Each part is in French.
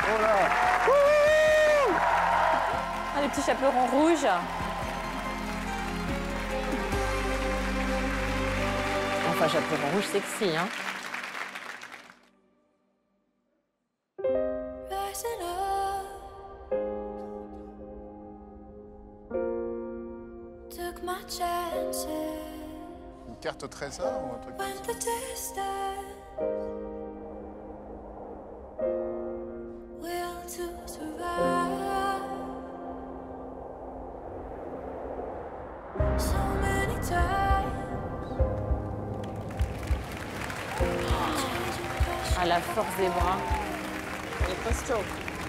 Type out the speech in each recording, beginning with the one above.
Oh là. Ah, les petits chaperons rouges. Enfin, chaperon rouge sexy, hein. Une carte au trésor ou un truc comme ça? À la force des bras. Elle est costaud.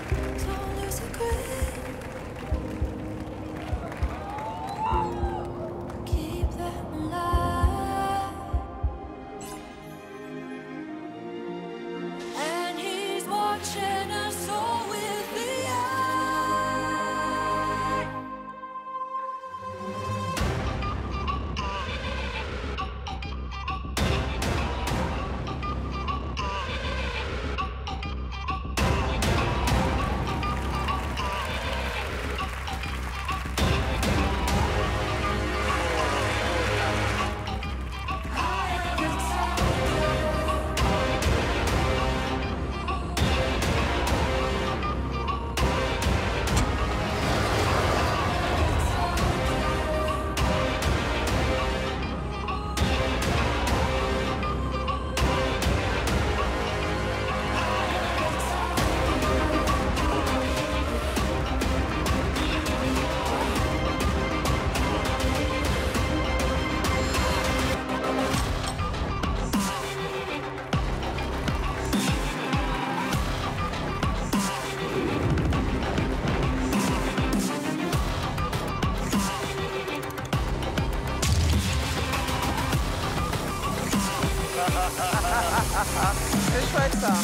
C'est chouette, ça.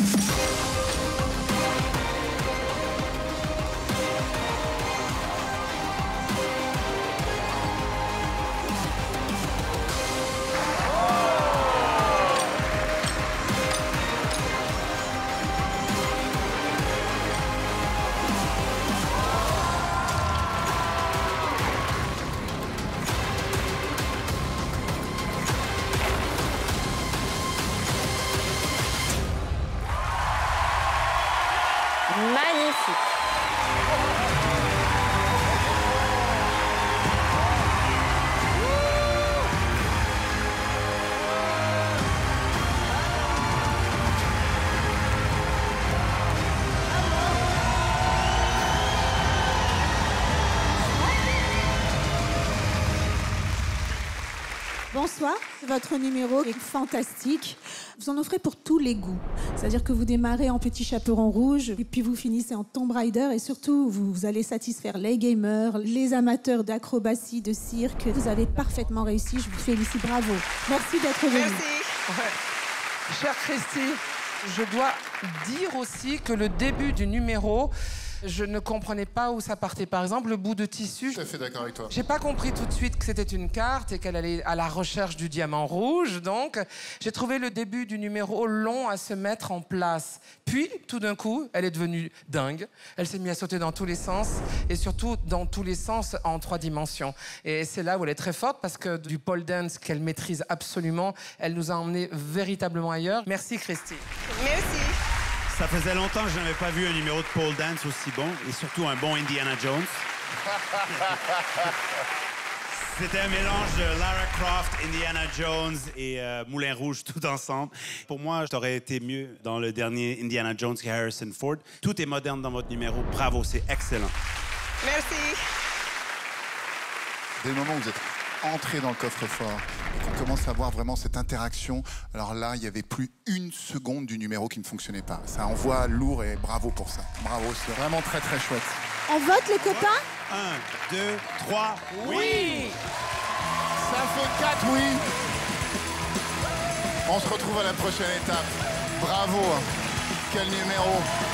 Magnifique. Bonsoir, votre numéro est fantastique. Vous en offrez pour tous les goûts. C'est-à-dire que vous démarrez en petit chaperon rouge, et puis vous finissez en Tomb Raider, et surtout, vous allez satisfaire les gamers, les amateurs d'acrobatie, de cirque. Vous avez parfaitement réussi, je vous félicite, bravo. Merci d'être venu. Merci. Ouais. Chère Kristy, je dois dire aussi que le début du numéro, je ne comprenais pas où ça partait. Par exemple, le bout de tissu. Je suis tout à fait d'accord avec toi. J'ai pas compris tout de suite que c'était une carte et qu'elle allait à la recherche du diamant rouge. Donc, j'ai trouvé le début du numéro long à se mettre en place. Puis, tout d'un coup, elle est devenue dingue. Elle s'est mise à sauter dans tous les sens et surtout dans tous les sens en 3 dimensions. Et c'est là où elle est très forte parce que du pole dance qu'elle maîtrise absolument, elle nous a emmenés véritablement ailleurs. Merci, Kristy. Merci. Ça faisait longtemps que je n'avais pas vu un numéro de pole dance aussi bon, et surtout un bon Indiana Jones. C'était un mélange de Lara Croft, Indiana Jones et Moulin Rouge tout ensemble. Pour moi, j'aurais été mieux dans le dernier Indiana Jones que Harrison Ford. Tout est moderne dans votre numéro. Bravo, c'est excellent. Merci. Dès le moment où vous êtes entré dans le coffre-fort et qu'on commence à voir vraiment cette interaction, alors là, il n'y avait plus une seconde du numéro qui ne fonctionnait pas. Ça envoie lourd et bravo pour ça. Bravo, c'est vraiment très très chouette. On vote, les copains? 1, 2, 3, oui! Ça fait 4 oui. On se retrouve à la prochaine étape. Bravo. Quel numéro.